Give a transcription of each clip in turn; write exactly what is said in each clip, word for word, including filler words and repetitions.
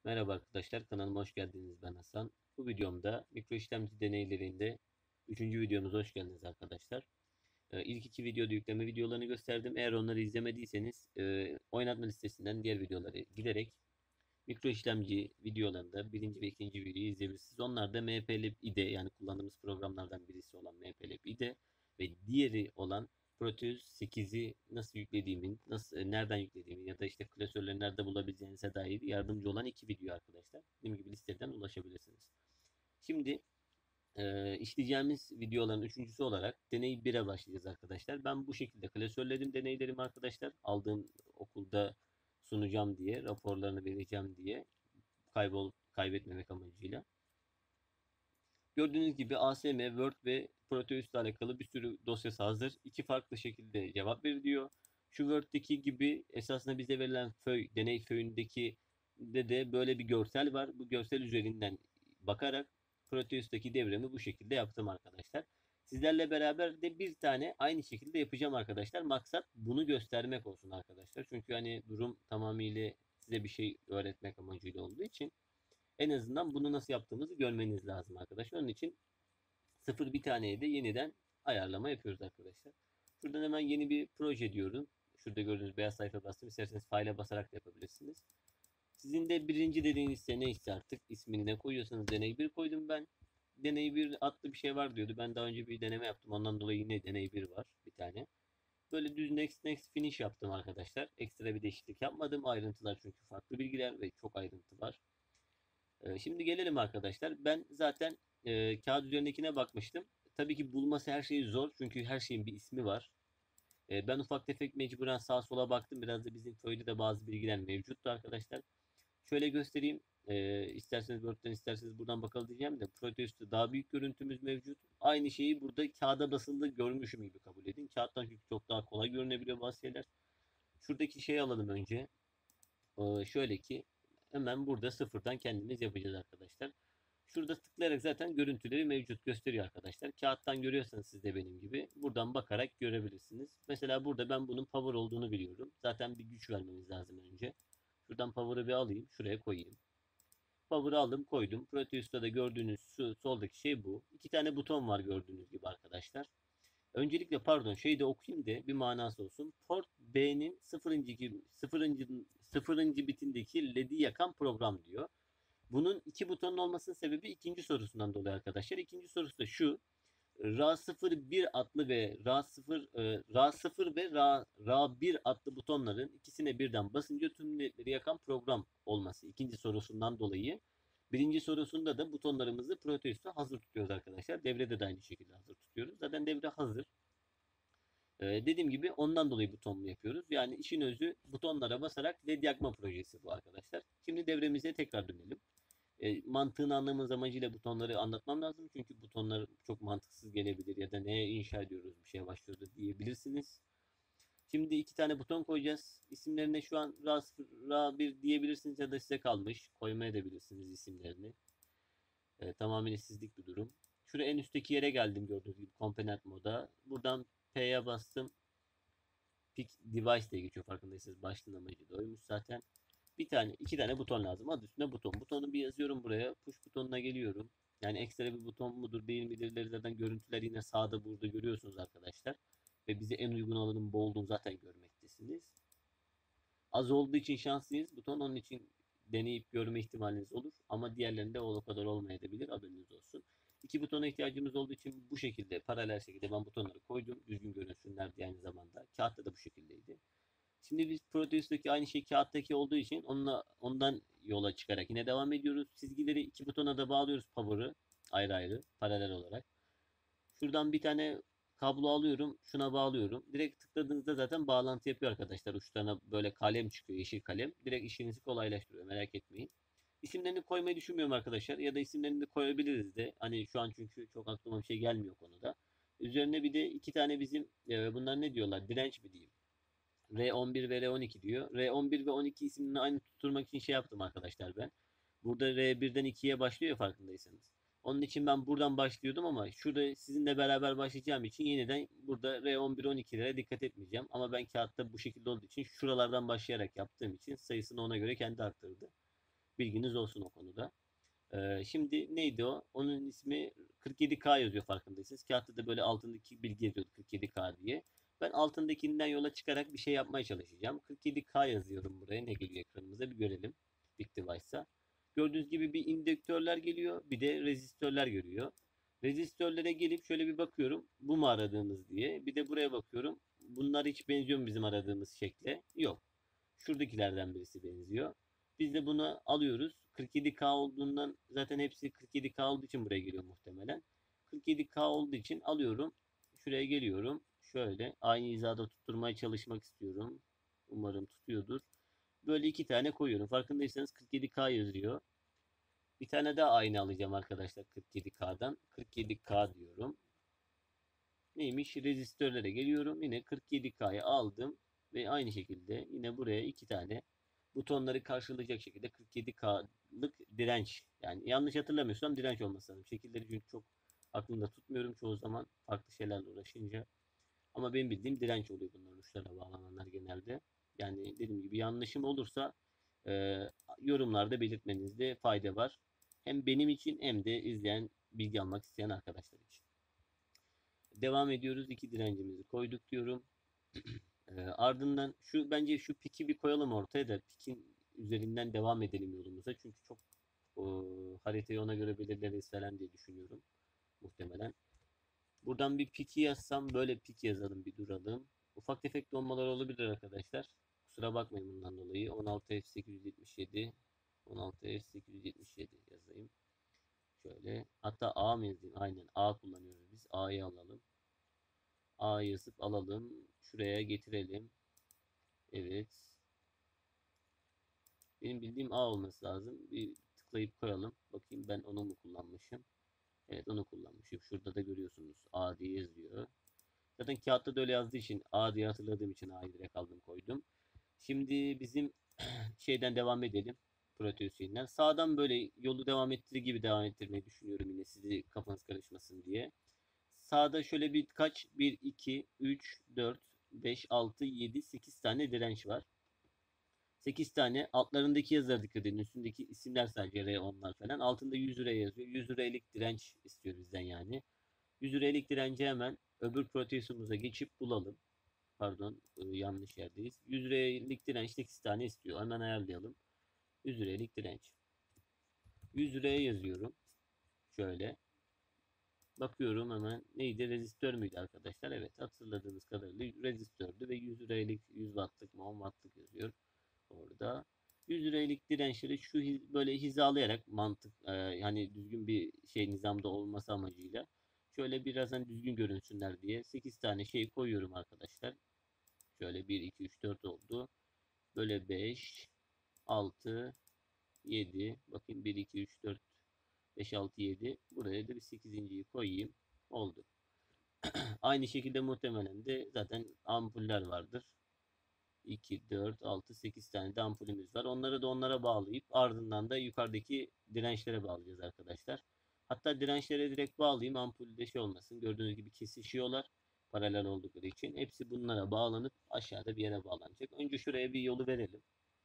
Merhaba arkadaşlar, kanalıma hoş geldiniz. Ben Hasan. Bu videomda mikro işlemci deneylerinde üçüncü videomuza hoş geldiniz arkadaşlar. Ee, İlk iki videoda yükleme videolarını gösterdim. Eğer onları izlemediyseniz e, oynatma listesinden diğer videoları giderek mikro işlemci videolarında birinci ve ikinci videoyu izleyebilirsiniz. Onlar da M P L A B I D E, yani kullandığımız programlardan birisi olan M P L A B I D E ve diğeri olan Proteus sekizi nasıl yüklediğimin, nasıl e, nereden yüklediğimin ya da işte klasörleri nerede bulabileceğinize dair yardımcı olan iki video arkadaşlar. Dediğim gibi listeden ulaşabilirsiniz. Şimdi e, işleyeceğimiz videoların üçüncüsü olarak deney bire başlayacağız arkadaşlar. Ben bu şekilde klasörledim deneylerimi arkadaşlar. Aldığım okulda sunacağım diye, raporlarını vereceğim diye kaybol kaybetmemek amacıyla. Gördüğünüz gibi A S M, Word ve Proteus ile alakalı bir sürü dosyası hazır. İki farklı şekilde cevap veriliyor. Şu Word'deki gibi esasında bize verilen föy, deney föyündeki de de böyle bir görsel var. Bu görsel üzerinden bakarak Proteus'taki devremi bu şekilde yaptım arkadaşlar. Sizlerle beraber de bir tane aynı şekilde yapacağım arkadaşlar. Maksat bunu göstermek olsun arkadaşlar. Çünkü hani durum tamamıyla size bir şey öğretmek amacıyla olduğu için en azından bunu nasıl yaptığımızı görmeniz lazım arkadaşlar. Onun için sıfır bir taneye de yeniden ayarlama yapıyoruz arkadaşlar. Şuradan hemen yeni bir proje diyorum. Şurada gördüğünüz beyaz sayfa bastım. İsterseniz file'a basarak da yapabilirsiniz. Sizin de birinci dediğinizse neyse artık ismini ne koyuyorsanız deney bir koydum ben. Deney bir adlı bir şey var diyordu. Ben daha önce bir deneme yaptım. Ondan dolayı yine deney bir var bir tane. Böyle düz next next finish yaptım arkadaşlar. Ekstra bir değişiklik yapmadım. Ayrıntılar çünkü farklı bilgiler ve çok ayrıntı var. Ee, Şimdi gelelim arkadaşlar. Ben zaten e, kağıt üzerindekine bakmıştım. Tabii ki bulması her şey zor. Çünkü her şeyin bir ismi var. E, ben ufak tefek mecburen sağa sola baktım. Biraz da bizim köyde de bazı bilgiler mevcuttu arkadaşlar. Şöyle göstereyim. E, isterseniz Word'den isterseniz buradan bakalım diyeceğim de Proteus'ta daha büyük görüntümüz mevcut. Aynı şeyi burada kağıda basılı görmüşüm gibi kabul edin. Kağıttan çünkü çok daha kolay görünebiliyor bazı şeyler. Şuradaki şeyi alalım önce. Ee, şöyle ki hemen burada sıfırdan kendimiz yapacağız arkadaşlar. Şurada tıklayarak zaten görüntüleri mevcut gösteriyor arkadaşlar. Kağıttan görüyorsanız siz de benim gibi buradan bakarak görebilirsiniz. Mesela burada ben bunun power olduğunu biliyorum. Zaten bir güç vermemiz lazım önce. Şuradan power'ı bir alayım. Şuraya koyayım. Power'ı aldım koydum. Proteus'ta da gördüğünüz şu soldaki şey bu. İki tane buton var gördüğünüz gibi arkadaşlar. Öncelikle pardon şeyi de okuyayım da bir manası olsun. Port B'nin sıfırıncı, sıfırıncı, sıfırıncı bitindeki L E D'i yakan program diyor. Bunun iki butonun olmasının sebebi ikinci sorusundan dolayı arkadaşlar. İkinci sorusu da şu. R sıfır bir adlı ve R sıfır e, R sıfır ve R, R bir adlı butonların ikisine birden basınca tüm ledleri yakan program olması. İkinci sorusundan dolayı. Birinci sorusunda da butonlarımızı Proteus'ta hazır tutuyoruz arkadaşlar. Devrede de aynı şekilde hazır tutuyoruz. Zaten devre hazır. Ee, dediğim gibi ondan dolayı butonlu yapıyoruz. Yani işin özü butonlara basarak led yakma projesi bu arkadaşlar. Şimdi devremize tekrar dönelim. E, mantığını anlamamız amacıyla butonları anlatmam lazım. Çünkü butonlar çok mantıksız gelebilir ya da neye inşa ediyoruz, bir şeye başlıyoruz diyebilirsiniz. Şimdi iki tane buton koyacağız. İsimlerine şu an R sıfır, R bir diyebilirsiniz ya da size kalmış. Koymaya da bilirsiniz isimlerini. E, tamamen sizlik bir durum. Şuraya en üstteki yere geldim gördüğünüz gibi Component moda. Buradan P'ye bastım. Pick Device diye geçiyor farkındaysanız. Başlığın amacı da oymuş zaten. Bir tane, iki tane buton lazım. Adı üstünde buton. Butonu bir yazıyorum buraya. Push butonuna geliyorum. Yani ekstra bir buton mudur değil midir? Zaten görüntüler yine sağda burada görüyorsunuz arkadaşlar. Ve bize en uygun alanın bu olduğunu zaten görmektesiniz. Az olduğu için şanslıyız. Buton onun için deneyip görme ihtimaliniz olur. Ama diğerlerinde o kadar olmayabilir. Haberiniz olsun. İki butona ihtiyacımız olduğu için bu şekilde paralel şekilde ben butonları koydum. Düzgün görünsünler diye aynı zamanda. Kağıtta da bu şekildeydi. Şimdi biz Proteus'taki aynı şey kağıttaki olduğu için onunla, ondan yola çıkarak yine devam ediyoruz. Çizgileri iki butona da bağlıyoruz power'ı ayrı ayrı paralel olarak. Şuradan bir tane kablo alıyorum. Şuna bağlıyorum. Direkt tıkladığınızda zaten bağlantı yapıyor arkadaşlar. Uçlarına böyle kalem çıkıyor. Yeşil kalem. Direkt işinizi kolaylaştırıyor. Merak etmeyin. İsimlerini koymayı düşünmüyorum arkadaşlar. Ya da isimlerini de koyabiliriz de. Hani şu an çünkü çok aklıma bir şey gelmiyor konuda. Üzerine bir de iki tane bizim e, bunlar ne diyorlar? Direnç mi diyeyim? R on bir ve R on iki diyor. R on bir ve on iki isimlerini aynı tutturmak için şey yaptım arkadaşlar ben. Burada R birden ikiye başlıyor ya farkındaysanız. Onun için ben buradan başlıyordum ama şurada sizinle beraber başlayacağım için yeniden burada R on bir on ikilere dikkat etmeyeceğim. Ama ben kağıtta bu şekilde olduğu için şuralardan başlayarak yaptığım için sayısını ona göre kendi arttırdı. Bilginiz olsun o konuda. Ee, şimdi neydi o? Onun ismi kırk yedi K yazıyor farkındaysanız. Kağıtta da böyle altındaki bilgi yazıyordu kırk yedi K diye. Ben altındakinden yola çıkarak bir şey yapmaya çalışacağım. kırk yedi K yazıyorum buraya. Ne geliyor ekranımıza bir görelim. Big Device'a. Gördüğünüz gibi bir indüktörler geliyor. Bir de rezistörler geliyor. Rezistörlere gelip şöyle bir bakıyorum. Bu mu aradığımız diye. Bir de buraya bakıyorum. Bunlar hiç benziyor mu bizim aradığımız şekle? Yok. Şuradakilerden birisi benziyor. Biz de bunu alıyoruz. kırk yedi K olduğundan zaten hepsi kırk yedi K olduğu için buraya geliyor muhtemelen. kırk yedi K olduğu için alıyorum. Şuraya geliyorum. Şöyle aynı hizada tutturmaya çalışmak istiyorum. Umarım tutuyordur. Böyle iki tane koyuyorum. Farkındaysanız kırk yedi K yazıyor. Bir tane daha aynı alacağım arkadaşlar kırk yedi K'dan. kırk yedi K diyorum. Neymiş? Rezistörlere geliyorum. Yine kırk yedi K'yı aldım. Ve aynı şekilde yine buraya iki tane butonları karşılayacak şekilde kırk yedi K'lık direnç. Yani yanlış hatırlamıyorsam direnç olması lazım. Şekilleri çünkü çok aklımda tutmuyorum çoğu zaman farklı şeylerle uğraşınca. Ama benim bildiğim direnç oluyor bunların uçlarına bağlananlar genelde. Yani dediğim gibi yanlışım olursa e, yorumlarda belirtmenizde fayda var. Hem benim için hem de izleyen, bilgi almak isteyen arkadaşlar için. Devam ediyoruz. İki direncimizi koyduk diyorum. Ee, ardından şu bence şu piki bir koyalım ortaya da pikin üzerinden devam edelim yolumuza. Çünkü çok o, haritayı ona göre belirleriz falan diye düşünüyorum muhtemelen. Buradan bir piki yazsam böyle pik yazalım bir duralım. Ufak tefek donmalar olabilir arkadaşlar. Kusura bakmayın bundan dolayı. on altı F sekiz yüz yetmiş yedi on altı F sekiz yüz yetmiş yedi yazayım. Şöyle. Hatta A mı yazayım? Aynen A kullanıyoruz biz. A'yı alalım. A yazıp alalım. Şuraya getirelim. Evet. Benim bildiğim A olması lazım. Bir tıklayıp koyalım. Bakayım ben onu mu kullanmışım? Evet onu kullanmışım. Şurada da görüyorsunuz. A diye yazıyor. Zaten kağıtta da öyle yazdığı için A diye hatırladığım için A'yı direkt aldım koydum. Şimdi bizim şeyden devam edelim. Proteus'inden. Sağdan böyle yolu devam ettirir gibi devam ettirmeyi düşünüyorum yine sizi kafanız karışmasın diye. Sağda şöyle birkaç bir, iki, üç, dört, beş, altı, yedi, sekiz tane direnç var. sekiz tane. Altlarındaki yazılara dikkat edin. Üstündeki isimler sadece R onlar falan. Altında yüz lira yazıyor. yüz liralık direnç istiyor bizden yani. yüz liralık direnci hemen öbür proteusumuza geçip bulalım. Pardon yanlış yerdeyiz. yüz liralık direnç sekiz tane istiyor. Hemen ayarlayalım. yüz liralık direnç. yüz liraya yazıyorum. Şöyle. Bakıyorum hemen neydi? Rezistör müydü arkadaşlar? Evet hatırladığınız kadarıyla rezistördü ve yüz liralık yüz wattlık mı on wattlık yazıyor orada. yüz liralık dirençleri şu böyle hizalayarak mantık e, hani düzgün bir şey nizamda olması amacıyla şöyle biraz hani düzgün görünsünler diye sekiz tane şey koyuyorum arkadaşlar. Şöyle bir iki üç dört oldu. Böyle beş altı yedi bakayım bir iki üç dört beş altı yedi buraya da bir sekizinciyi koyayım. Oldu. Aynı şekilde muhtemelen de zaten ampuller vardır. iki, dört, altı, sekiz tane de ampulümüz var. Onları da onlara bağlayıp ardından da yukarıdaki dirençlere bağlayacağız arkadaşlar. Hatta dirençlere direkt bağlayayım ampulde şey olmasın. Gördüğünüz gibi kesişiyorlar paralel oldukları için. Hepsi bunlara bağlanıp aşağıda bir yere bağlanacak. Önce şuraya bir yolu verelim.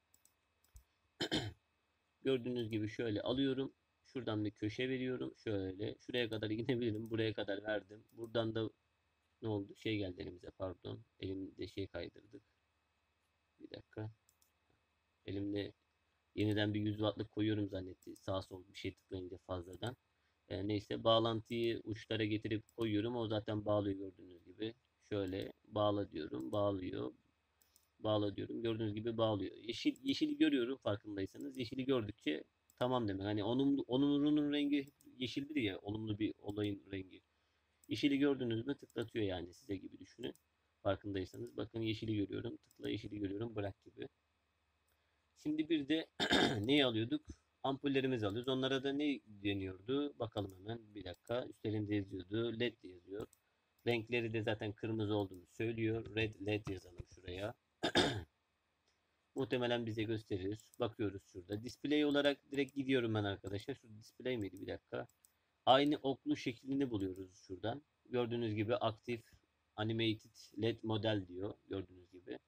Gördüğünüz gibi şöyle alıyorum. Şuradan bir köşe veriyorum. Şöyle. Şuraya kadar gidebilirim. Buraya kadar verdim. Buradan da ne oldu? Şey geldi elimize pardon. Elimde şey kaydırdık. Bir dakika. Elimde yeniden bir yüz wattlık koyuyorum zannetti. Sağ sol bir şey tıklayınca fazladan. E, neyse bağlantıyı uçlara getirip koyuyorum. O zaten bağlıyor gördüğünüz gibi. Şöyle bağla diyorum. Bağlıyor. Bağla diyorum. Gördüğünüz gibi bağlıyor. Yeşil yeşili görüyorum farkındaysanız. Yeşili gördükçe tamam demek. Hani onun onun rengi yeşildir ya. Olumlu bir olayın rengi. Yeşili gördünüz mü tıklatıyor yani size gibi düşünün. Farkındaysanız. Bakın yeşili görüyorum. Tıkla yeşili görüyorum. Bırak gibi. Şimdi bir de neyi alıyorduk? Ampullerimizi alıyoruz. Onlara da ne deniyordu? Bakalım hemen. Bir dakika. Üstlerinde yazıyordu. L E D yazıyor. Renkleri de zaten kırmızı olduğunu söylüyor. Red L E D yazalım şuraya. Muhtemelen bize gösterir. Bakıyoruz şurada. Display olarak direkt gidiyorum ben arkadaşlar. Şu display miydi? Bir dakika. Aynı oklu şeklini buluyoruz şuradan. Gördüğünüz gibi aktif animated L E D model diyor. Gördüğünüz gibi.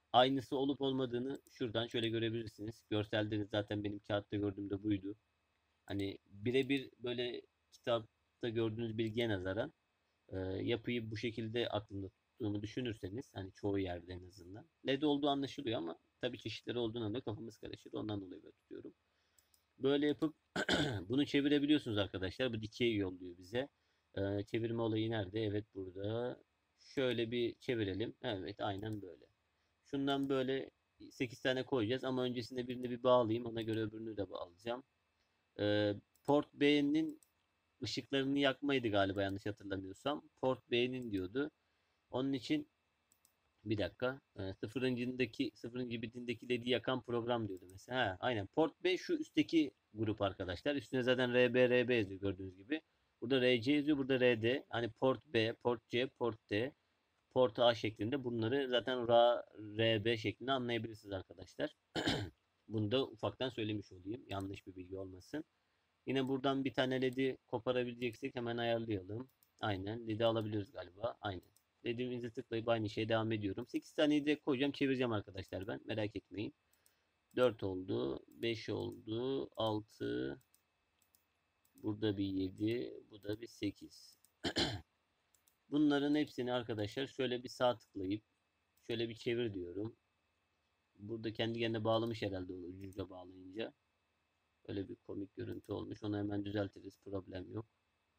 Aynısı olup olmadığını şuradan şöyle görebilirsiniz. Görselde de zaten benim kağıtta gördüğümde buydu. Hani birebir böyle kitapta gördüğünüz bilgiye nazaran e, yapıyı bu şekilde aklımda tuttuğumu düşünürseniz, hani çoğu yerde en azından L E D olduğu anlaşılıyor ama tabii çeşitleri olduğundan da kafamız karışır. Ondan dolayı böyle tutuyorum. Böyle yapıp bunu çevirebiliyorsunuz arkadaşlar. Bu dikey yolluyor bize. Ee, çevirme olayı nerede? Evet, burada. Şöyle bir çevirelim. Evet, aynen böyle. Şundan böyle sekiz tane koyacağız ama öncesinde birini bir bağlayayım. Ona göre öbürünü de bağlayacağım. Ee, Port B'nin ışıklarını yakmaydı galiba, yanlış hatırlamıyorsam. Port B'nin diyordu. Onun için bir dakika. E, sıfırıncındaki sıfırıncı bitindeki L E D'yi yakan program diyordu mesela. Ha, aynen. Port B şu üstteki grup arkadaşlar. Üstüne zaten R B R B yazıyor gördüğünüz gibi. Burada R C yazıyor, burada R D. Hani Port B, Port C, Port D, Port A şeklinde, bunları zaten R A, R B şeklinde anlayabilirsiniz arkadaşlar. Bunu da ufaktan söylemiş olayım. Yanlış bir bilgi olmasın. Yine buradan bir tane L E D'yi koparabileceksek hemen ayarlayalım. Aynen. L E D'yi alabiliyoruz galiba. Aynen. L E D'imizi tıklayıp aynı şeye devam ediyorum. sekiz taneyi de koyacağım. Çevireceğim arkadaşlar ben. Merak etmeyin. dört oldu. beş oldu. altı. Burada bir yedi. Bu da bir sekiz. Bunların hepsini arkadaşlar şöyle bir sağ tıklayıp şöyle bir çevir diyorum. Burada kendi kendine bağlamış herhalde, onu ucuca bağlayınca. Öyle bir komik görüntü olmuş. Onu hemen düzeltiriz. Problem yok.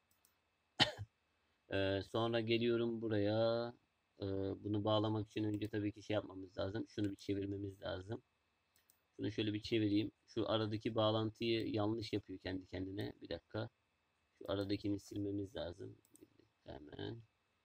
Ee, sonra geliyorum buraya. Ee, bunu bağlamak için önce tabii ki şey yapmamız lazım. Şunu bir çevirmemiz lazım. Şunu şöyle bir çevireyim. Şu aradaki bağlantıyı yanlış yapıyor kendi kendine. Bir dakika. Şu aradakini silmemiz lazım. Hemen.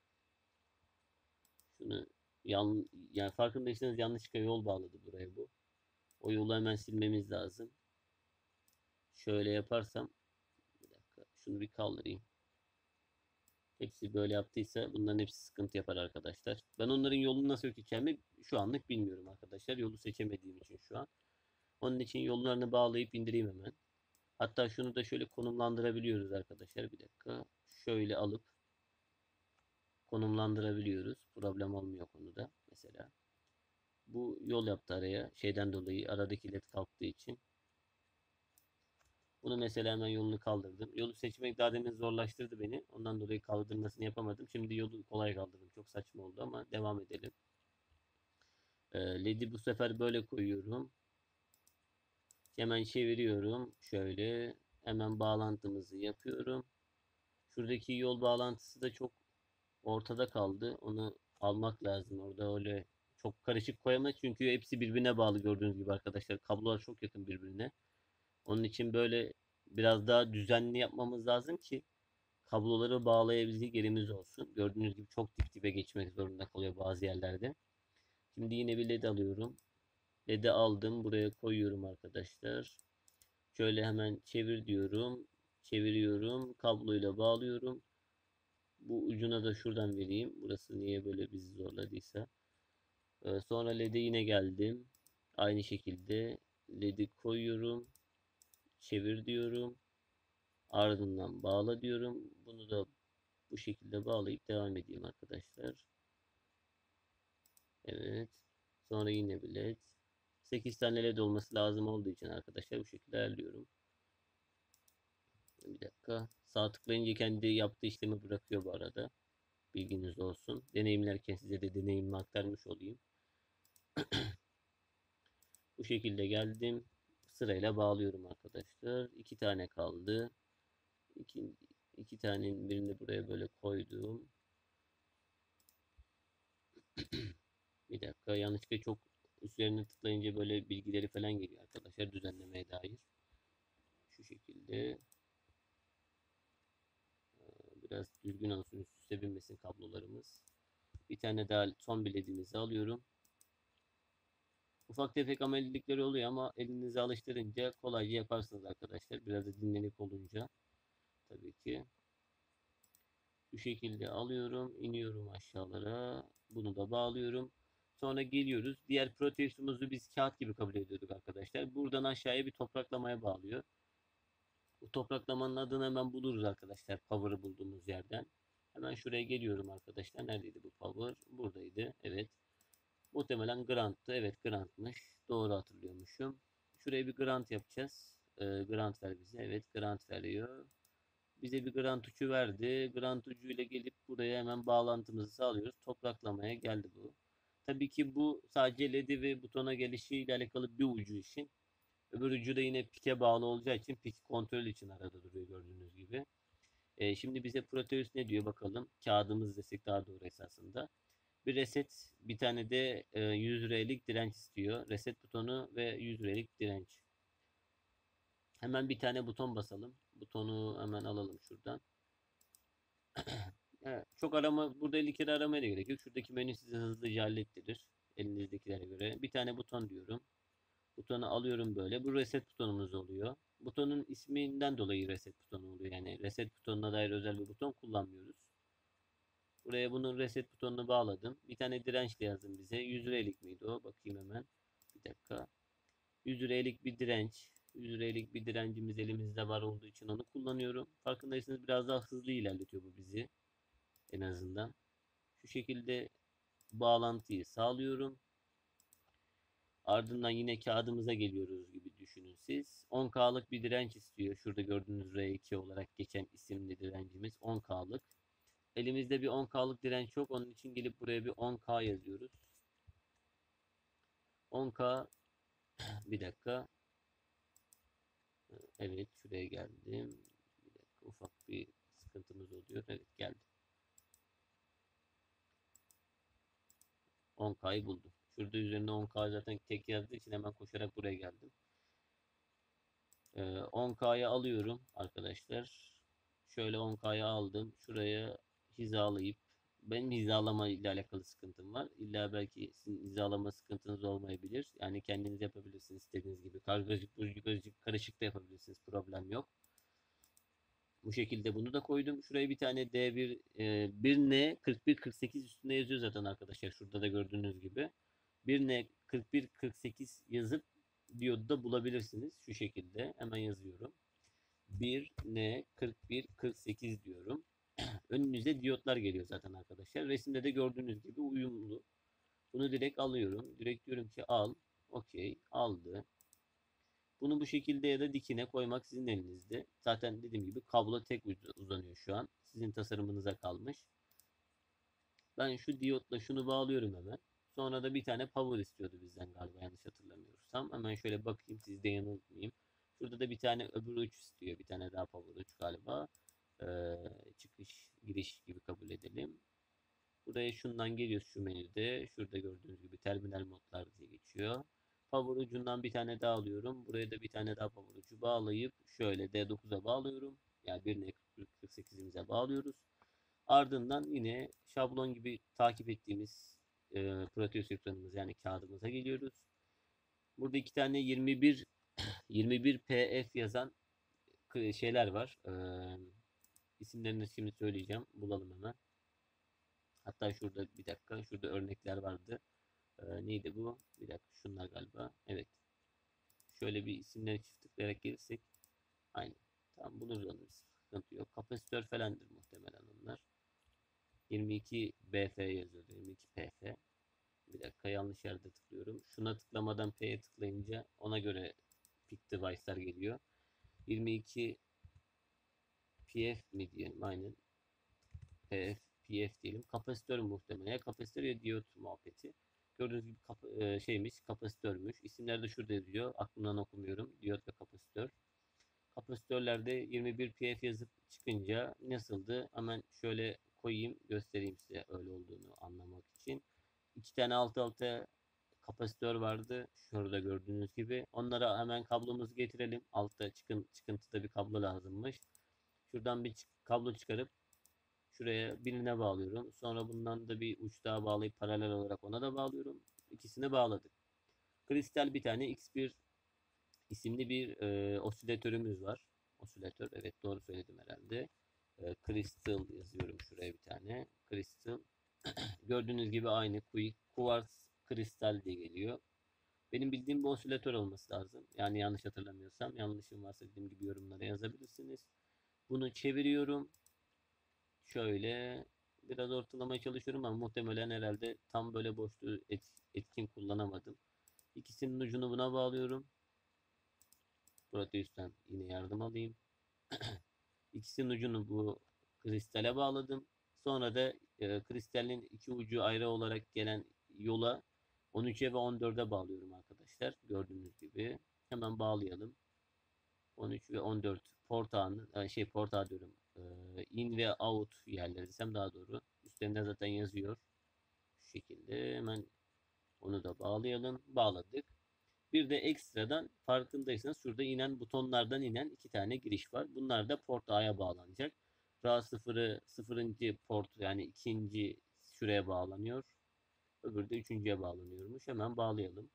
Şunu yan, yani farkındaysanız yanlışlıkla yol bağladı buraya bu. O yolu hemen silmemiz lazım. Şöyle yaparsam, bir dakika. Şunu bir kaldırayım. Hepsi böyle yaptıysa bunların hepsi sıkıntı yapar arkadaşlar. Ben onların yolunu nasıl öteceğimi şu anlık bilmiyorum arkadaşlar. Yolu seçemediğim için şu an. Onun için yollarını bağlayıp indireyim hemen. Hatta şunu da şöyle konumlandırabiliyoruz arkadaşlar. Bir dakika. Şöyle alıp konumlandırabiliyoruz. Problem olmuyor konuda mesela. Bu yol yaptı araya. Şeyden dolayı, aradaki led kalktığı için. Bunu mesela hemen yolunu kaldırdım. Yolu seçmek daha demin zorlaştırdı beni. Ondan dolayı kaldırmasını yapamadım. Şimdi yolu kolay kaldırdım. Çok saçma oldu ama devam edelim. Ee, L E D'yi bu sefer böyle koyuyorum. Hemen çeviriyorum. Şöyle hemen bağlantımızı yapıyorum. Şuradaki yol bağlantısı da çok ortada kaldı. Onu almak lazım. Orada öyle çok karışık koyamayız. Çünkü hepsi birbirine bağlı gördüğünüz gibi arkadaşlar. Kablolar çok yakın birbirine. Onun için böyle biraz daha düzenli yapmamız lazım ki kabloları bağlayabilecek yerimiz olsun. Gördüğünüz gibi çok dip dibe geçmek zorunda kalıyor bazı yerlerde. Şimdi yine bir L E D alıyorum. L E D'yi aldım. Buraya koyuyorum arkadaşlar. Şöyle hemen çevir diyorum. Çeviriyorum. Kabloyla bağlıyorum. Bu ucuna da şuradan vereyim. Burası niye böyle bizi zorladıysa. Ee, sonra L E D'ye yine geldim. Aynı şekilde L E D'yi koyuyorum. Çevir diyorum. Ardından bağla diyorum. Bunu da bu şekilde bağlayıp devam edeyim arkadaşlar. Evet. Sonra yine bir L E D. sekiz tane L E D olması lazım olduğu için arkadaşlar bu şekilde ayarlıyorum. Bir dakika. Sağ tıklayınca kendi yaptığı işlemi bırakıyor bu arada. Bilginiz olsun. Deneyimlerken size de deneyimimi aktarmış olayım. Bu şekilde geldim. Sırayla bağlıyorum arkadaşlar. İki tane kaldı. İki, iki tanenin birini buraya böyle koydum. Bir dakika. Yanlışlıkla çok üzerine tıklayınca böyle bilgileri falan geliyor arkadaşlar, düzenlemeye dair. Şu şekilde. Biraz düzgün olsun, üst üste binmesin kablolarımız. Bir tane daha son bileziğimizi alıyorum. Ufak tefek amelilikleri oluyor ama elinizi alıştırınca kolayca yaparsınız arkadaşlar. Biraz da dinlenik olunca tabii ki. Bu şekilde alıyorum, iniyorum aşağılara. Bunu da bağlıyorum. Sonra geliyoruz. Diğer Proteus'umuzu biz kağıt gibi kabul ediyorduk arkadaşlar. Buradan aşağıya bir topraklamaya bağlıyor. Bu topraklamanın adını hemen buluruz arkadaşlar. Power'ı bulduğumuz yerden. Hemen şuraya geliyorum arkadaşlar. Neredeydi bu power? Buradaydı. Evet. Muhtemelen grant'tı. Evet, grant'mış. Doğru hatırlıyormuşum. Şuraya bir grant yapacağız. Ee, grant ver bize. Evet, grant veriyor. Bize bir grant uçu verdi. Grant ucuyla gelip buraya hemen bağlantımızı sağlıyoruz. Topraklamaya geldi bu. Tabii ki bu sadece L E D'yi ve butona gelişiyle alakalı bir ucu işin. Öbür ucu da yine pike bağlı olacağı için pik kontrol için arada duruyor gördüğünüz gibi. Ee, şimdi bize Proteus ne diyor bakalım. Kağıdımız desek daha doğru esasında. Bir reset, bir tane de e, yüz R'lik direnç istiyor. Reset butonu ve yüz R'lik direnç. Hemen bir tane buton basalım. Butonu hemen alalım şuradan. Evet, çok arama, burada elli kere aramaya da gerek yok. Şuradaki menü size hızlıca hallettirir. Elinizdekilere göre. Bir tane buton diyorum. Butonu alıyorum böyle. Bu reset butonumuz oluyor. Butonun isminden dolayı reset butonu oluyor. Yani reset butonuna dair özel bir buton kullanmıyoruz. Buraya bunun reset butonunu bağladım. Bir tane direnç de yazdım bize. yüz liralık mıydı o? Bakayım hemen. Bir dakika. yüz liralık bir direnç. yüz liralık bir direncimiz elimizde var olduğu için onu kullanıyorum. Farkındaysanız biraz daha hızlı ilerletiyor bu bizi. En azından. Şu şekilde bağlantıyı sağlıyorum. Ardından yine kağıdımıza geliyoruz gibi düşünün siz. on K'lık bir direnç istiyor. Şurada gördüğünüz R iki olarak geçen isimli direncimiz on K'lık. Elimizde bir on K'lık direnç yok. Onun için gelip buraya bir on K yazıyoruz. on K bir dakika. Evet, şuraya geldim. Bir dakika, ufak bir sıkıntımız oluyor. Evet, geldim. on K'yı buldum. Şurada üzerinde on K zaten tek yazdığı için hemen koşarak buraya geldim. Ee, on K'ya alıyorum arkadaşlar. Şöyle on K'ya aldım. Şuraya hizalayıp benim hizalama ile alakalı sıkıntım var. İlla belki sizin hizalama sıkıntınız olmayabilir. Yani kendiniz yapabilirsiniz istediğiniz gibi. Kargacık, burcuk, karışık da yapabilirsiniz. Problem yok. Bu şekilde bunu da koydum. Şuraya bir tane D bir e, bir N kırk bir kırk sekiz üstünde yazıyor zaten arkadaşlar. Şurada da gördüğünüz gibi. bir N kırk bir kırk sekiz yazıp diyodu da bulabilirsiniz. Şu şekilde hemen yazıyorum. bir N kırk bir kırk sekiz diyorum. Önünüze diyotlar geliyor zaten arkadaşlar. Resimde de gördüğünüz gibi uyumlu. Bunu direkt alıyorum. Direkt diyorum ki al. Okey. Aldı. Bunu bu şekilde ya da dikine koymak sizin elinizde. Zaten dediğim gibi kablo tek uzanıyor şu an. Sizin tasarımınıza kalmış. Ben şu diyotla şunu bağlıyorum hemen. Sonra da bir tane power istiyordu bizden galiba yanlış hatırlamıyorsam. Hemen şöyle bakayım sizde yanıltmayayım. Şurada da bir tane öbür uç istiyor. Bir tane daha power uç galiba. Ee, çıkış giriş gibi kabul edelim. Buraya şundan geliyoruz şu menüde. Şurada gördüğünüz gibi terminal modlar diye geçiyor. Power ucundan bir tane daha alıyorum. Buraya da bir tane daha power ucu bağlayıp şöyle D dokuza bağlıyorum. Yani bir N kırk sekizimize bağlıyoruz. Ardından yine şablon gibi takip ettiğimiz e, Proteus ekranımız yani kağıdımıza geliyoruz. Burada iki tane yirmi bir yirmi bir P F yazan şeyler var. E, isimlerini şimdi söyleyeceğim. Bulalım hemen. Hatta şurada bir dakika. Şurada örnekler vardı. E, neydi bu? Bir dakika. Şunlar galiba. Evet. Şöyle bir isimleri çift tıklayarak gelirsek. Aynen. Tamam, buluruz onu. Sıkıntı yok. Kapasitör falandır muhtemelen onlar. yirmi iki B F yazıyordu. yirmi iki P F. Bir dakika, yanlış yerde tıklıyorum. Şuna tıklamadan P'ye tıklayınca ona göre pick device'lar geliyor. yirmi iki P F mi diyelim? Aynen. P F, P F diyelim. Kapasitör muhtemelen. Ya kapasitör ya diyot muhabbeti. Gördüğünüz gibi kap e, şeymiş, kapasitörmüş. İsimler de şurada yazıyor. Aklımdan okumuyorum. Diyot ve kapasitör. Kapasitörlerde yirmi bir P F yazıp çıkınca nasıldı? Hemen şöyle koyayım, göstereyim size öyle olduğunu anlamak için. İki tane alt alta kapasitör vardı. Şurada gördüğünüz gibi. Onlara hemen kablomuzu getirelim. Altta çıkın, çıkıntıda bir kablo lazımmış. Şuradan bir kablo çıkarıp şuraya birine bağlıyorum. Sonra bundan da bir uç daha bağlayıp paralel olarak ona da bağlıyorum. İkisini bağladık. Kristal bir tane X bir isimli bir e, osilatörümüz var. Osilatör, evet doğru söyledim herhalde. E, Crystal yazıyorum şuraya bir tane. Crystal. Gördüğünüz gibi aynı Quartz kristal diye geliyor. Benim bildiğim bu osilatör olması lazım. Yani yanlış hatırlamıyorsam. Yanlışım varsa dediğim gibi yorumlara yazabilirsiniz. Bunu çeviriyorum. Şöyle Biraz ortalamaya çalışıyorum ama muhtemelen herhalde tam böyle boşluğu et, etkin kullanamadım. İkisinin ucunu buna bağlıyorum. Proteus'tan yine yardım alayım. İkisinin ucunu bu kristale bağladım. Sonra da e, kristalin iki ucu ayrı olarak gelen yola on üçe ve on dörde bağlıyorum arkadaşlar. Gördüğünüz gibi. Hemen bağlayalım. on üç ve on dört portağın e, şey portağı diyorum. E, in ve out yerleri desem daha doğru. Üstlerinde zaten yazıyor. Şu şekilde hemen onu da bağlayalım. Bağladık. Bir de ekstradan farkındaysanız şurada inen butonlardan inen iki tane giriş var. Bunlar da port A'ya bağlanacak. RA sıfırı sıfırıncı port yani ikinci şuraya bağlanıyor. Öbürü de üçüncüye bağlanıyormuş. Hemen bağlayalım.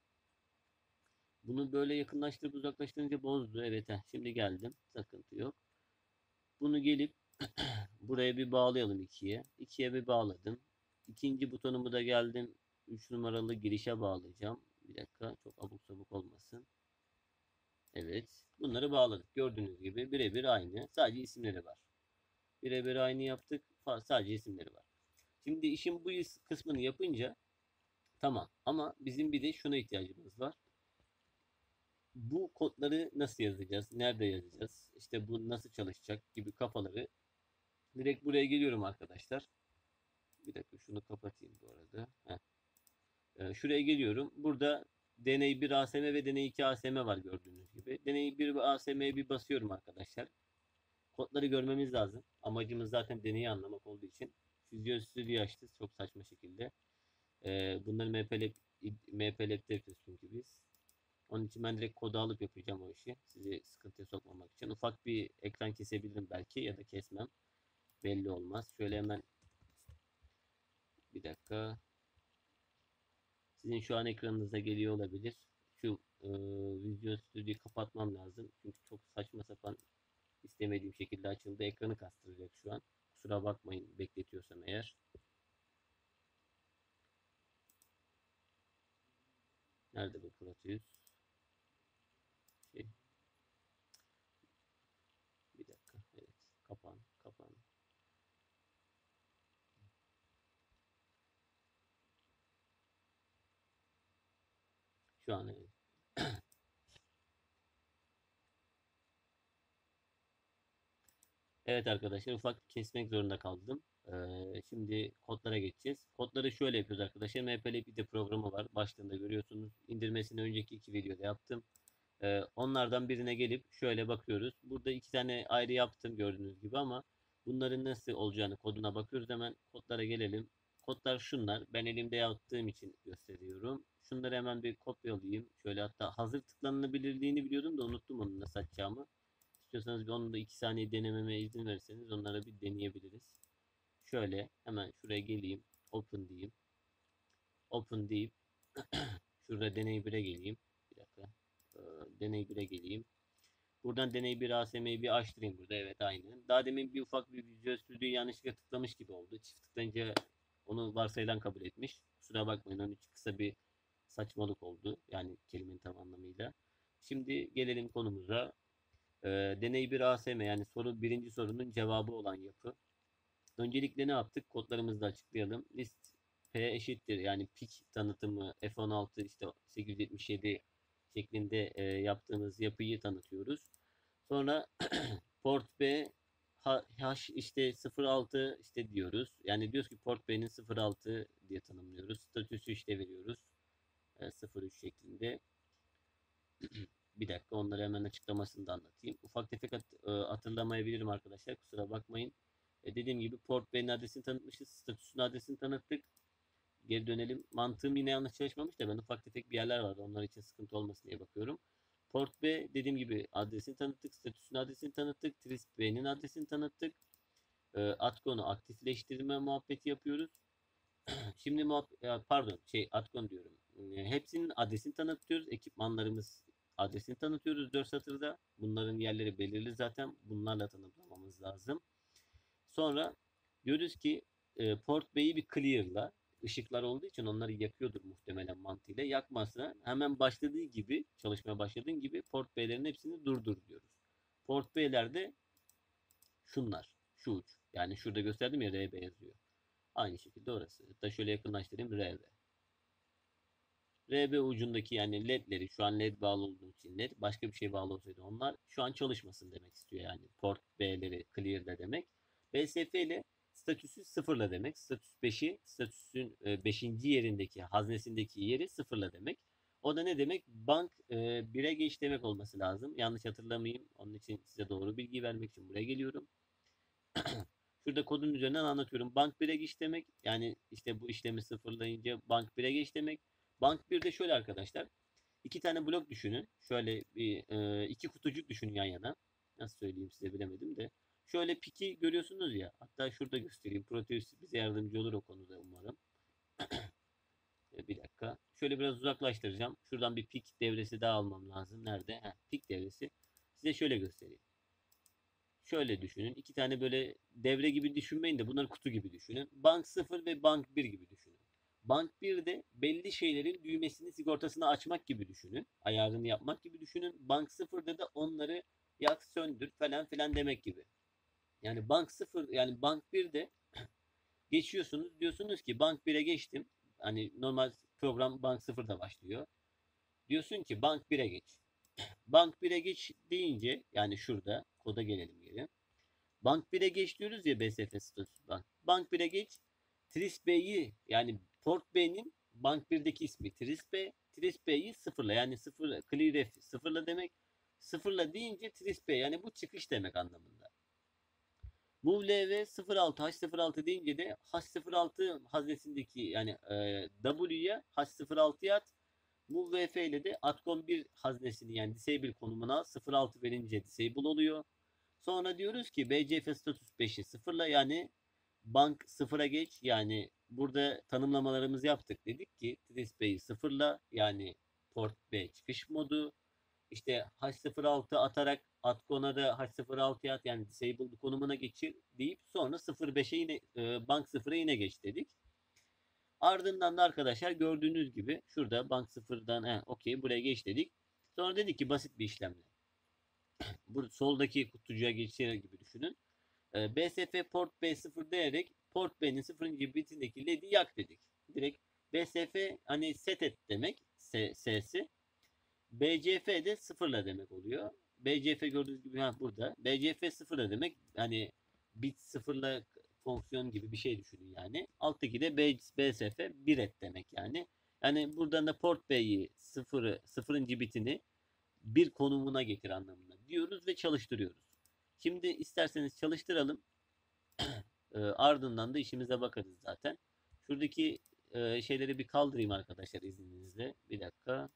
Bunu böyle yakınlaştırıp uzaklaştırınca bozdu. Evet, heh, şimdi geldim. Sıkıntı yok. Bunu gelip buraya bir bağlayalım ikiye. ikiye bir bağladım. İkinci butonumu da geldim. üç numaralı girişe bağlayacağım. Bir dakika, çok abuk sabuk olmasın. Evet. Bunları bağladık. Gördüğünüz gibi birebir aynı. Sadece isimleri var. Birebir aynı yaptık. Sadece isimleri var. Şimdi işin bu kısmını yapınca tamam. Ama bizim bir de şuna ihtiyacımız var. Bu kodları nasıl yazacağız? Nerede yazacağız? İşte bu nasıl çalışacak gibi kafaları. Direkt buraya geliyorum arkadaşlar. Bir dakika şunu kapatayım bu arada. Heh. Ee, şuraya geliyorum. Burada deney bir A S M ve deney iki A S M var gördüğünüz gibi. Deney bir A S M'ye bir basıyorum arkadaşlar. Kodları görmemiz lazım. Amacımız zaten deneyi anlamak olduğu için. Visual Studio açtı çok saçma şekilde. Ee, bunları M P L M P Lab'de yapıyoruz çünkü biz. Onun için ben direkt kodu alıp yapacağım o işi. Sizi sıkıntıya sokmamak için. Ufak bir ekran kesebilirim belki ya da kesmem. Belli olmaz. Şöyle hemen bir dakika. Sizin şu an ekranınıza geliyor olabilir. Şu e, Visual Studio'yu kapatmam lazım. Çünkü çok saçma sapan istemediğim şekilde açıldı. Ekranı kastıracak şu an. Kusura bakmayın bekletiyorsam eğer. Nerede bu Proteus? Şey, bir dakika. Evet. Kapan, kapan. Şu an evet. Evet arkadaşlar, ufak kesmek zorunda kaldım. Ee, şimdi kodlara geçeceğiz. Kodları şöyle yapıyoruz arkadaşlar. M P L bir de programı var. Başlığında görüyorsunuz. İndirmesini önceki iki videoda yaptım. Ee, onlardan birine gelip şöyle bakıyoruz. Burada iki tane ayrı yaptım gördüğünüz gibi ama bunların nasıl olacağını koduna bakıyoruz. Hemen kodlara gelelim. Kodlar şunlar. Ben elimde yaptığım için gösteriyorum. Şunları hemen bir kopyalayayım. Şöyle, hatta hazır tıklanılabilirliğini biliyordum da unuttum onu nasıl açacağımı. İstiyorsanız bir onu da iki saniye denememe izin verirseniz onlara bir deneyebiliriz. Şöyle hemen şuraya geleyim. Open diyeyim. Open deyip şurada deney bire geleyim. Bir dakika. Ee, deney bire geleyim. Buradan deney bir A S M'yi bir açtırayım burada. Evet, aynı. Daha demin bir ufak bir Visual Studio'yu yanlışlıkla tıklamış gibi oldu. Çift tıklayınca onu varsayılan kabul etmiş. Kusura bakmayın, onun için kısa bir saçmalık oldu. Yani kelimenin tam anlamıyla. Şimdi gelelim konumuza. Ee, deney bir A S M yani soru birinci sorunun cevabı olan yapı. Öncelikle ne yaptık? Kodlarımızı da açıklayalım. List P eşittir yani pik tanıtımı F on altı işte sekiz yüz yetmiş yedi şeklinde e, yaptığımız yapıyı tanıtıyoruz. Sonra port B H işte sıfır altı işte diyoruz. Yani diyoruz ki port B'nin sıfır altı diye tanımlıyoruz. Statüsü işte veriyoruz. E, sıfır üç şeklinde. Bir dakika, onları hemen açıklamasını da anlatayım. Ufak tefek hat e, hatırlamayabilirim arkadaşlar. Kusura bakmayın. E, dediğim gibi port B'nin adresini tanıtmışız. Statüsünün adresini tanıttık. Geri dönelim. Mantığım yine yanlış çalışmamış da ben ufak tefek bir yerler vardı. Onlar için sıkıntı olmasın diye bakıyorum. Port B dediğim gibi adresini tanıttık. Statüsünün adresini tanıttık. Trist B'nin adresini tanıttık. E, Atcon'u aktifleştirme muhabbeti yapıyoruz. Şimdi muhab- pardon şey Atcon diyorum. E, hepsinin adresini tanıtıyoruz. Ekipmanlarımız adresini tanıtıyoruz dört satırda. Bunların yerleri belirli zaten. Bunlarla tanımlamamız lazım. Sonra diyoruz ki e, Port B'yi bir clear'la, ışıklar olduğu için onları yakıyordur muhtemelen mantığıyla. Yakmazsa hemen başladığı gibi, çalışmaya başladığın gibi Port B'lerin hepsini durdur diyoruz. Port B'lerde şunlar. Şu uç. Yani şurada gösterdim ya R B yazıyor. Aynı şekilde orası. Hatta şöyle yakınlaştırayım. R B. R B ucundaki yani ledleri şu an led bağlı olduğu için led başka bir şey bağlı olsaydı onlar şu an çalışmasın demek istiyor yani. Port B'leri clear de demek. B S F ile statüsü sıfırla demek. Statüs beşi statüsün beşinci yerindeki haznesindeki yeri sıfırla demek. O da ne demek? Bank bire geç demek olması lazım. Yanlış hatırlamayayım. Onun için size doğru bilgi vermek için buraya geliyorum. Şurada kodun üzerinden anlatıyorum. Bank bire geç demek. Yani işte bu işlemi sıfırlayınca bank bire geç demek. Bank birde şöyle arkadaşlar. İki tane blok düşünün. Şöyle bir e, iki kutucuk düşünün yan yana. Nasıl söyleyeyim size bilemedim de. Şöyle piki görüyorsunuz ya. Hatta şurada göstereyim. Proteus bize yardımcı olur o konuda umarım. E, bir dakika. Şöyle biraz uzaklaştıracağım. Şuradan bir pik devresi daha almam lazım. Nerede? Heh, pik devresi. Size şöyle göstereyim. Şöyle düşünün. İki tane böyle devre gibi düşünmeyin de bunları kutu gibi düşünün. Bank sıfır ve bank bir gibi düşünün. Bank birde belli şeylerin düğmesini, sigortasını açmak gibi düşünün. Ayarını yapmak gibi düşünün. Bank sıfırda da onları yak, söndür falan filan demek gibi. Yani bank sıfır yani bank birde geçiyorsunuz. Diyorsunuz ki bank bire geçtim. Hani normal program bank sıfırda başlıyor. Diyorsun ki bank bire geç. Bank bire geç deyince yani şurada koda gelelim geri. Bank bire geç diyoruz ya B S F statüsü bank. Bank bire geç. Tris B'yi yani Port B'nin Bank birdeki ismi Tris B. Tris B'yi sıfırla yani sıfır clear F sıfırla demek. Sıfırla deyince Tris B yani bu çıkış demek anlamında. Move L V sıfır altı H sıfır altı deyince de H sıfır altı haznesindeki yani e, W'ya H sıfır altıya at. Move V F ile de Atcom bir haznesini yani disable konumuna sıfır altı verince disable oluyor. Sonra diyoruz ki B C F status beşi sıfırla yani bank sıfıra geç yani burada tanımlamalarımızı yaptık. Dedik ki Tris sıfırla yani port B çıkış modu işte H sıfır altı atarak Atcon'a da H sıfır altıya at yani disabled konumuna geçir deyip sonra sıfır beşe yine e, bank sıfıra yine geç dedik. Ardından da arkadaşlar gördüğünüz gibi şurada bank sıfırdan he, okey buraya geç dedik. Sonra dedik ki basit bir işlemle. Bu soldaki kutucuğa geçer gibi düşünün. E, B S F port B sıfır diyerek port B'nin sıfırıncı bitindeki led'i yak dedik. Direkt B S F hani set et demek S'si. B C F de sıfırla demek oluyor. B C F gördüğünüz gibi ha, burada. B C F sıfırla demek hani bit sıfırla fonksiyon gibi bir şey düşünün yani. Alttaki de B, BSF bir et demek yani. Yani buradan da port B'yi sıfırı, sıfırıncı bitini bir konumuna getir anlamında diyoruz ve çalıştırıyoruz. Şimdi isterseniz çalıştıralım. E, ardından da işimize bakarız zaten. Şuradaki e, şeyleri bir kaldırayım arkadaşlar izninizle. Bir dakika.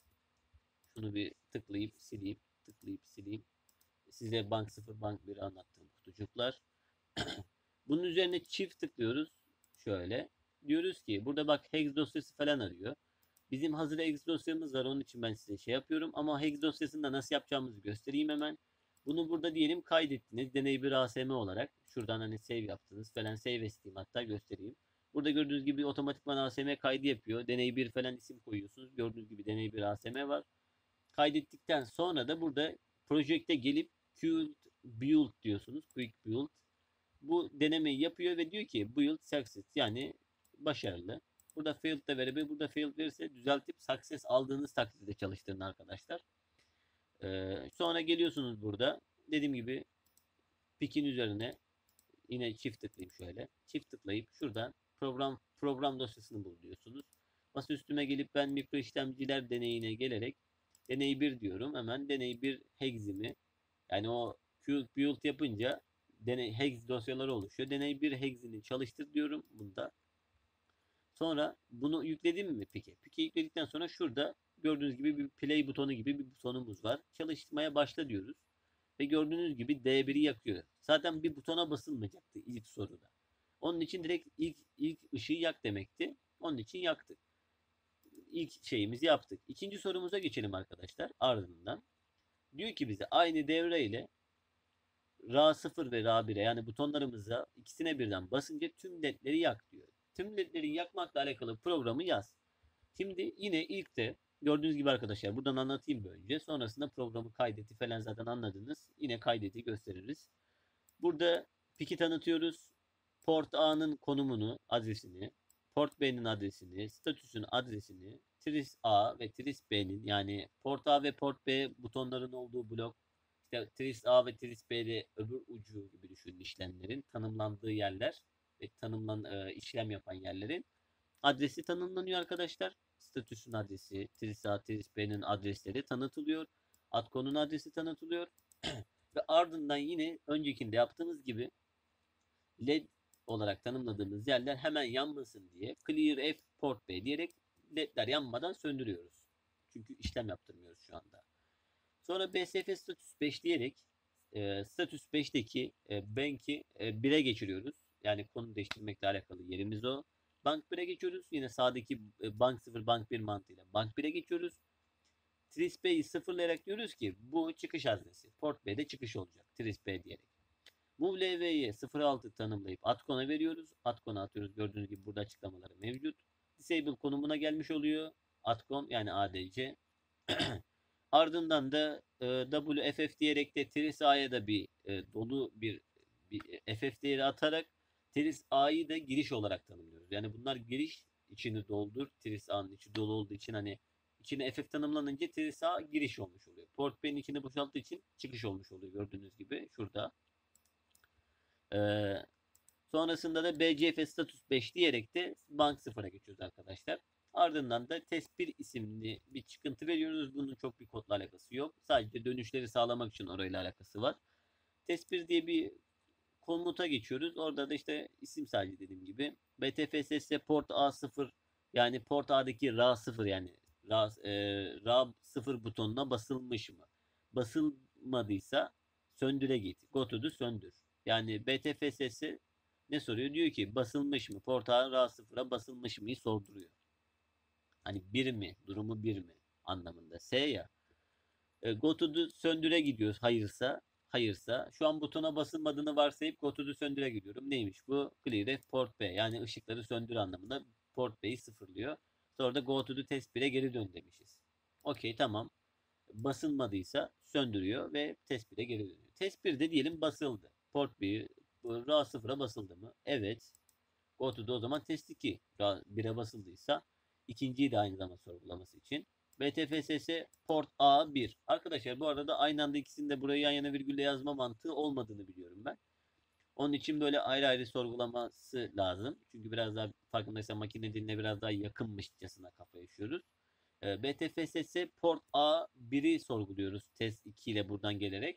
Şunu bir tıklayıp sileyim. Tıklayıp sileyim. Size bank sıfır bank bir anlattığım kutucuklar. Bunun üzerine çift tıklıyoruz. Şöyle. Diyoruz ki burada bak hex dosyası falan arıyor. Bizim hazır hex dosyamız var. Onun için ben size şey yapıyorum. Ama hex dosyasını da nasıl yapacağımızı göstereyim hemen. Bunu burada diyelim kaydettiniz. Deney bir A S M olarak. Şuradan hani save yaptınız falan. Save isteyeyim hatta göstereyim. Burada gördüğünüz gibi otomatikman A S M kaydı yapıyor. Deney bir falan isim koyuyorsunuz. Gördüğünüz gibi deney bir A S M var. Kaydettikten sonra da burada projekte gelip Quick Build diyorsunuz. Quick Build. Bu denemeyi yapıyor ve diyor ki build success yani başarılı. Burada failed de verebilir. Burada failed verirse düzeltip success aldığınız takdirde çalıştırın arkadaşlar. Ee, sonra geliyorsunuz burada. Dediğim gibi pikin üzerine yine çift tıklayayım şöyle. Çift tıklayıp şuradan program program dosyasını bul diyorsunuz. Masa üstüme gelip ben mikro işlemciler deneyine gelerek deney bir diyorum. Hemen deney bir hex'imi yani o build yapınca deney hex dosyaları oluşuyor. Deney bir hex'ini çalıştır diyorum bunda. Sonra bunu yükledim mi peki? Peki yükledikten sonra şurada gördüğünüz gibi bir play butonu gibi bir butonumuz var. Çalışmaya başla diyoruz. Ve gördüğünüz gibi D bir'i yakıyor. Zaten bir butona basılmayacaktı ilk soruda. Onun için direkt ilk ilk ışığı yak demekti. Onun için yaktık. İlk şeyimizi yaptık. İkinci sorumuza geçelim arkadaşlar. Ardından diyor ki bize aynı devre ile R sıfır ve R bire yani butonlarımıza ikisine birden basınca tüm ledleri yak diyor. Tüm ledleri yakmakla alakalı programı yaz. Şimdi yine ilk de gördüğünüz gibi arkadaşlar buradan anlatayım bir önce. Sonrasında programı kaydeti falan zaten anladınız. Yine kaydeti gösteririz. Burada piki tanıtıyoruz. port A'nın konumunu, adresini, port B'nin adresini, statüsün adresini, tris A ve tris B'nin, yani port A ve port B butonların olduğu blok, işte tris A ve tris B'de öbür ucu gibi düşünün, işlemlerin tanımlandığı yerler ve tanımlan e, işlem yapan yerlerin adresi tanımlanıyor arkadaşlar. Statüsün adresi, tris A, tris B'nin adresleri tanıtılıyor. Atkonun adresi tanıtılıyor. Ve ardından yine öncekinde yaptığımız gibi L E D olarak tanımladığımız yerler hemen yanmasın diye clear F port B diyerek L E D'ler yanmadan söndürüyoruz. Çünkü işlem yaptırmıyoruz şu anda. Sonra B S F status beş diyerek e, status beşteki e, bank'i e, bire geçiriyoruz. Yani konu değiştirmekle alakalı yerimiz o. Bank bire geçiyoruz. Yine sağdaki e, bank sıfır bank bir mantığıyla bank bire geçiyoruz. Tris B'yi sıfırlayarak diyoruz ki bu çıkış adresi. Port B'de çıkış olacak. Tris B diyerek. Move L V'ye sıfır altı tanımlayıp Atcon'a veriyoruz. Atcon'a atıyoruz. Gördüğünüz gibi burada açıklamaları mevcut. Disable konumuna gelmiş oluyor. Atcon yani A D C. Ardından da e, W F F diyerek de Tris A'ya da bir e, dolu bir, bir F F değeri atarak Tris A'yı da giriş olarak tanımlıyoruz. Yani bunlar giriş, içini doldur. Tris A'nın içi dolu olduğu için hani içine F F tanımlanınca Tris A giriş olmuş oluyor. Port B'nin içini boşalttığı için çıkış olmuş oluyor. Gördüğünüz gibi şurada. Ee, sonrasında da B C F status beş diyerek de bank sıfıra geçiyoruz arkadaşlar. Ardından da test bir isimli bir çıkıntı veriyoruz. Bunun çok bir kodla alakası yok. Sadece dönüşleri sağlamak için orayla alakası var. test bir diye bir komuta geçiyoruz. Orada da işte isim sadece dediğim gibi. B T F S S port A sıfır, yani port A'daki R A sıfır, yani R A, e, R A sıfır butonuna basılmış mı? Basılmadıysa söndüre git. Go to the söndür. Yani B T F S S ne soruyor? Diyor ki basılmış mı? Port A R A sıfıra basılmış mı? Sorduruyor. Hani bir mi? Durumu bir mi? Anlamında. S ya. E, go to the söndüre gidiyoruz. Hayırsa. Hayırsa. Şu an butona basılmadığını varsayıp go to the söndüre gidiyorum. Neymiş bu? Clear F port B. Yani ışıkları söndür anlamında port B'yi sıfırlıyor. Sonra da go to the test bire geri dön demişiz. Okey, tamam. Basılmadıysa söndürüyor ve test bire geri dönüyor. Test birde diyelim basıldı. Port bir R A sıfıra basıldı mı? Evet. Go to the o zaman test iki. R A bire basıldıysa ikinciyi de aynı zamanda sorgulaması için. B T F S S port A bir. Arkadaşlar bu arada aynı anda ikisini de buraya yan yana virgülle yazma mantığı olmadığını biliyorum ben. Onun için böyle ayrı ayrı sorgulaması lazım. Çünkü biraz daha farkındaysan makine diline biraz daha yakınmışçasına kafa yaşıyoruz. Ee, B T F S S port A biri sorguluyoruz test iki ile buradan gelerek.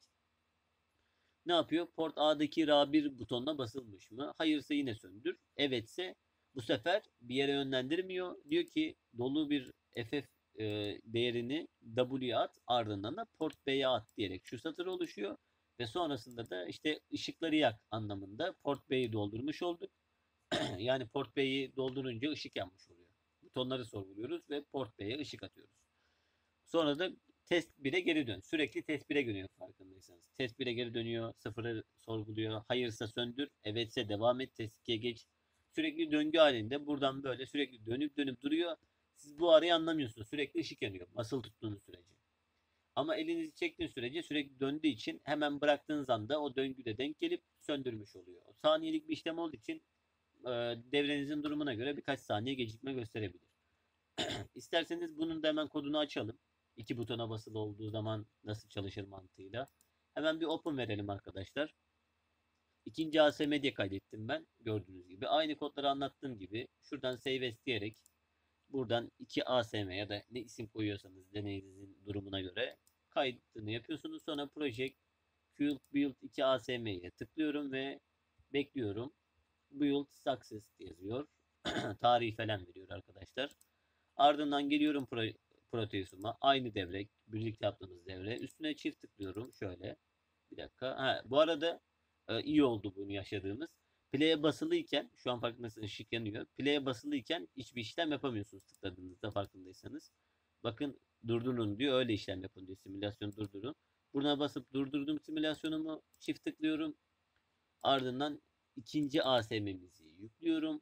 Ne yapıyor? Port A'daki R A bir butonuna basılmış mı? Hayırsa yine söndür. Evetse bu sefer bir yere yönlendirmiyor. Diyor ki dolu bir F F e, değerini W'ye at, ardından da port B'ye at diyerek şu satır oluşuyor. Ve sonrasında da işte ışıkları yak anlamında port B'yi doldurmuş olduk. Yani port B'yi doldurunca ışık yanmış oluyor. Butonları sorguluyoruz ve port B'ye ışık atıyoruz. Sonra da test bire geri dön. Sürekli test bire dönüyor farkındaysanız. Test bire geri dönüyor. Sıfırı sorguluyor. Hayırsa söndür. Evetse devam et. Test ikiye geç. Sürekli döngü halinde buradan böyle sürekli dönüp dönüp duruyor. Siz bu arayı anlamıyorsunuz. Sürekli ışık yanıyor. Basılı tuttuğunuz sürece. Ama elinizi çektiğiniz sürece sürekli döndüğü için hemen bıraktığınız anda o döngüde denk gelip söndürmüş oluyor. O saniyelik bir işlem olduğu için e, devrenizin durumuna göre birkaç saniye gecikme gösterebilir. İsterseniz bunun da hemen kodunu açalım. İki butona basılı olduğu zaman nasıl çalışır mantığıyla. Hemen bir open verelim arkadaşlar. İkinci A S Media kaydettim ben. Gördüğünüz gibi. Aynı kodları anlattığım gibi. Şuradan save as diyerek buradan iki A S M ya da ne isim koyuyorsanız deneyinizin durumuna göre kaydını yapıyorsunuz. Sonra Project Build Build iki A S M ile tıklıyorum ve bekliyorum. Build Success yazıyor. Tarihi falan veriyor arkadaşlar. Ardından geliyorum Pro Proteus'uma. Aynı devre. Birlikte yaptığımız devre. Üstüne çift tıklıyorum. Şöyle. Bir dakika. Ha, bu arada e, iyi oldu bunu yaşadığımız. Play'e basılıyken şu an farkındaysanız ışık yanıyor. Play'e basılıyken hiçbir işlem yapamıyorsunuz tıkladığınızda farkındaysanız. Bakın durdurun diyor. Öyle işlem yapın diyor. Simülasyonu durdurun. Buna basıp durdurdum simülasyonumu. Çift tıklıyorum. Ardından ikinci A S M'mizi yüklüyorum.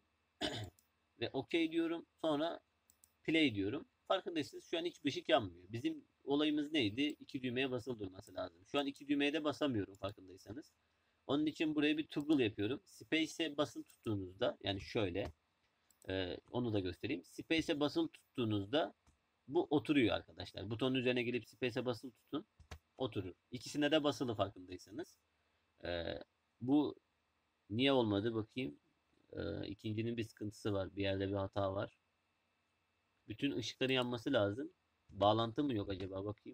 Ve OK diyorum. Sonra play diyorum. Farkındaysanız şu an hiç ışık yanmıyor. Bizim olayımız neydi? İki düğmeye basılı durması lazım. Şu an iki düğmeye de basamıyorum farkındaysanız. Onun için buraya bir toggle yapıyorum. Space'e basılı tuttuğunuzda, yani şöyle, e, onu da göstereyim. Space'e basılı tuttuğunuzda bu oturuyor arkadaşlar. Butonun üzerine gelip Space'e basılı tutun. Oturur. İkisine de basılı farkındaysanız. E, bu niye olmadı bakayım. E, ikincinin bir sıkıntısı var. Bir yerde bir hata var. Bütün ışıkların yanması lazım. Bağlantı mı yok acaba, bakayım.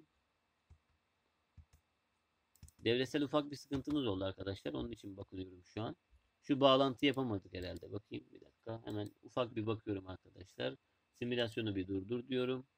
Devresel ufak bir sıkıntımız oldu arkadaşlar. Onun için bakıyorum şu an. Şu bağlantı yapamadık herhalde. Bakayım bir dakika. Hemen ufak bir bakıyorum arkadaşlar. Simülasyonu bir durdur diyorum.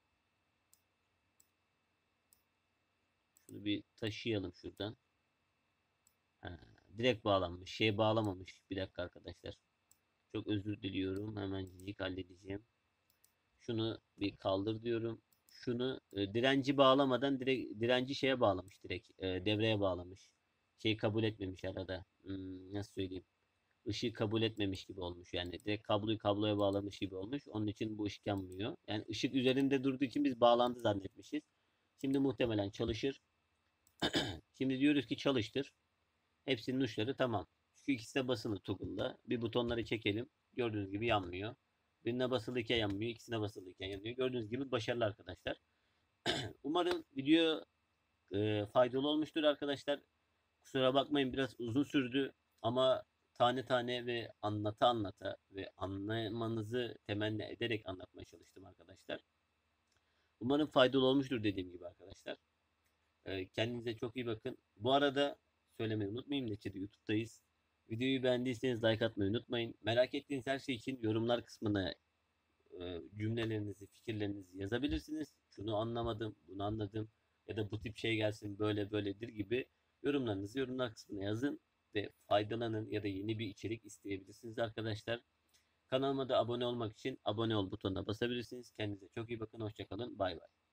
Şunu bir taşıyalım şuradan. Ha, direkt bağlanmış. Şey bağlamamış. Bir dakika arkadaşlar. Çok özür diliyorum. Hemencik halledeceğim. Şunu bir kaldır diyorum. Şunu e, direnci bağlamadan direkt direnci şeye bağlamış direkt. E, devreye bağlamış. Şeyi kabul etmemiş arada. Hmm, nasıl söyleyeyim? Işığı kabul etmemiş gibi olmuş. Yani direkt kabloyu kabloya bağlamış gibi olmuş. Onun için bu ışık yanmıyor. Yani ışık üzerinde durduğu için biz bağlandı zannetmişiz. Şimdi muhtemelen çalışır. Şimdi diyoruz ki çalıştır. Hepsinin uçları tamam. Şu ikisi de basılı toggle'da. Bir butonları çekelim. Gördüğünüz gibi yanmıyor. Birine basılıyken yanmıyor. İkisine basılıyken yanıyor. Gördüğünüz gibi başarılı arkadaşlar. Umarım video e, faydalı olmuştur arkadaşlar. Kusura bakmayın, biraz uzun sürdü ama tane tane ve anlata anlata ve anlamanızı temenni ederek anlatmaya çalıştım arkadaşlar. Umarım faydalı olmuştur dediğim gibi arkadaşlar. Ee, kendinize çok iyi bakın. Bu arada söylemeyi unutmayayım. Neticede YouTube'dayız. Videoyu beğendiyseniz like atmayı unutmayın. Merak ettiğiniz her şey için yorumlar kısmına e, cümlelerinizi, fikirlerinizi yazabilirsiniz. Şunu anlamadım, bunu anladım ya da bu tip şey gelsin böyle böyledir gibi yorumlarınızı yorumlar kısmına yazın ve faydalanın ya da yeni bir içerik isteyebilirsiniz arkadaşlar. Kanalıma da abone olmak için abone ol butonuna basabilirsiniz. Kendinize çok iyi bakın. Hoşça kalın. Bay bay.